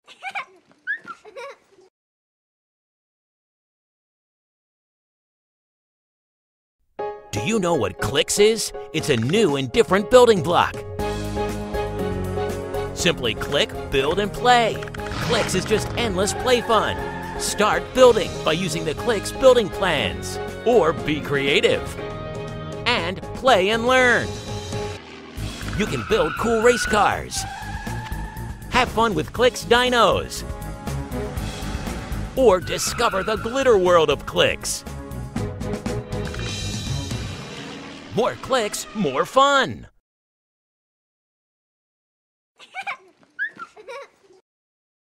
Do you know what Clics is? It's a new and different building block. Simply click, build, and play. Clics is just endless play fun. Start building by using the Clics building plans. Or be creative. And play and learn. You can build cool race cars. Have fun with Clics dinos. Or discover the glitter world of Clics. More Clics, more fun!